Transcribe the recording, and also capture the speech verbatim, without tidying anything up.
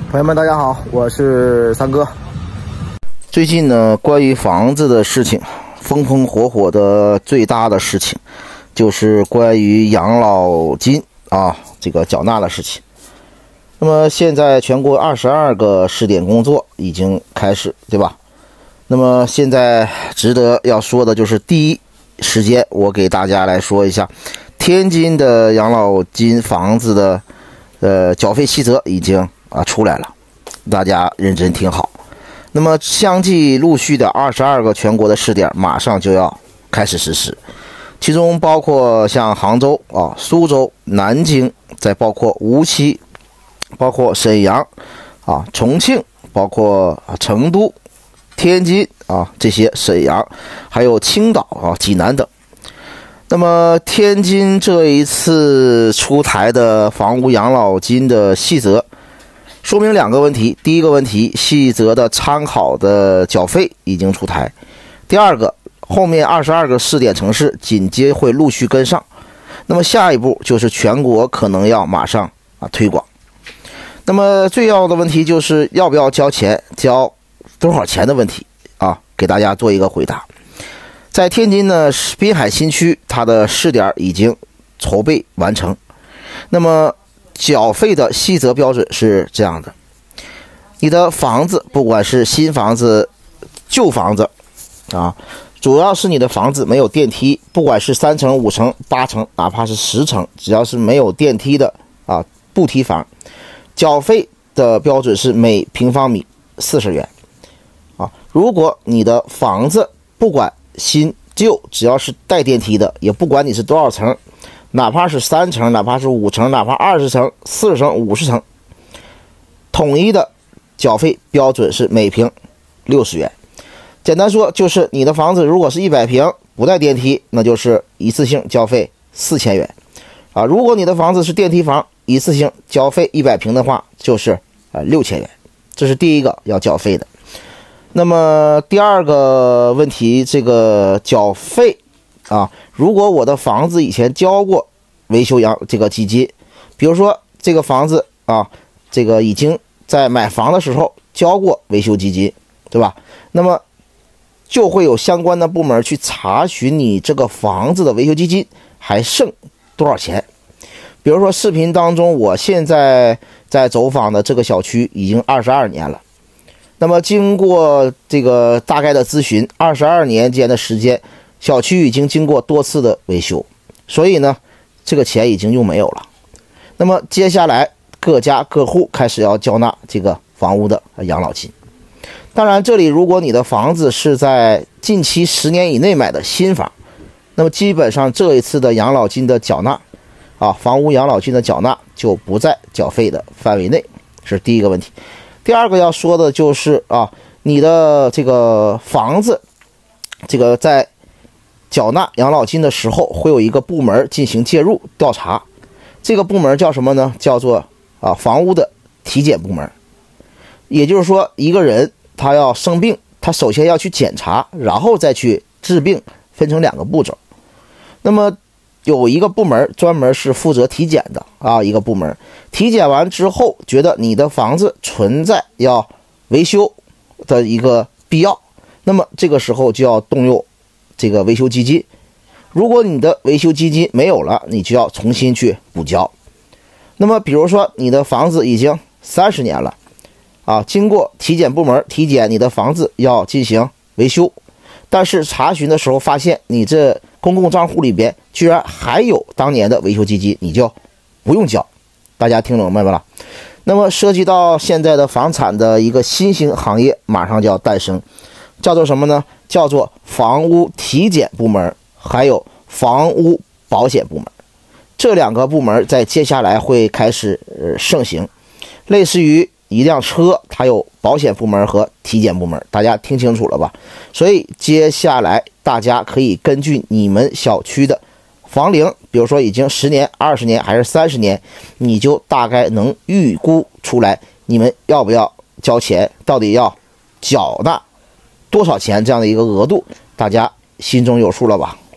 朋友们，大家好，我是三哥。最近呢，关于房子的事情，风风火火的最大的事情，就是关于养老金啊这个缴纳的事情。那么现在全国二十二个试点工作已经开始，对吧？那么现在值得要说的就是第一时间，我给大家来说一下，天津的养老金房子的呃缴费细则已经啊出来了，大家认真听好。那么相继陆续的二十二个全国的试点马上就要开始实施，其中包括像杭州啊、苏州、南京，再包括无锡，包括沈阳啊、重庆，包括成都、天津啊这些沈阳，还有青岛啊、济南等。那么天津这一次出台的房屋养老金的细则，说明两个问题。第一个问题，细则的参考的缴费已经出台；第二个，后面二十二个试点城市紧接会陆续跟上。那么下一步就是全国可能要马上啊推广。那么最要的问题就是要不要交钱，交多少钱的问题啊，给大家做一个回答。在天津呢，滨海新区它的试点已经筹备完成。那么缴费的细则标准是这样的：你的房子不管是新房子、旧房子啊，主要是你的房子没有电梯，不管是三层、五层、八层，哪怕是十层，只要是没有电梯的啊步梯房，缴费的标准是每平方米四十元啊。如果你的房子不管新旧，只要是带电梯的，也不管你是多少层，哪怕是三层，哪怕是五层，哪怕二十层、四十层、五十层，统一的缴费标准是每平六十元。简单说就是你的房子如果是一百平不带电梯，那就是一次性交费四千元啊。如果你的房子是电梯房，一次性交费一百平的话，就是呃六千元。这是第一个要缴费的。那么第二个问题，这个缴费啊，如果我的房子以前交过维修养这个基金，比如说这个房子啊，这个已经在买房的时候交过维修基金，对吧？那么就会有相关的部门去查询你这个房子的维修基金还剩多少钱。比如说视频当中，我现在在走访的这个小区已经二十二年了。那么经过这个大概的咨询，二十二年间的时间，小区已经经过多次的维修，所以呢，这个钱已经用没有了。那么接下来各家各户开始要交纳这个房屋的养老金。当然，这里如果你的房子是在近期十年以内买的新房，那么基本上这一次的养老金的缴纳啊，房屋养老金的缴纳就不在缴费的范围内，是第一个问题。第二个要说的就是啊，你的这个房子，这个在缴纳养老金的时候，会有一个部门进行介入调查。这个部门叫什么呢？叫做啊房屋的体检部门。也就是说，一个人他要生病，他首先要去检查，然后再去治病，分成两个步骤。那么有一个部门专门是负责体检的啊，一个部门体检完之后，觉得你的房子存在要维修的一个必要，那么这个时候就要动用这个维修基金。如果你的维修基金没有了，你就要重新去补交。那么比如说你的房子已经三十年了啊，经过体检部门体检，你的房子要进行维修，但是查询的时候发现你这公共账户里边居然还有当年的维修基金，你就不用交。大家听懂明白了？那么涉及到现在的房产的一个新兴行业马上就要诞生，叫做什么呢？叫做房屋体检部门，还有房屋保险部门。这两个部门在接下来会开始呃盛行，类似于一辆车，它有保险部门和体检部门，大家听清楚了吧？所以接下来大家可以根据你们小区的房龄，比如说已经十年、二十年还是三十年，你就大概能预估出来你们要不要交钱，到底要缴纳多少钱这样的一个额度，大家心中有数了吧？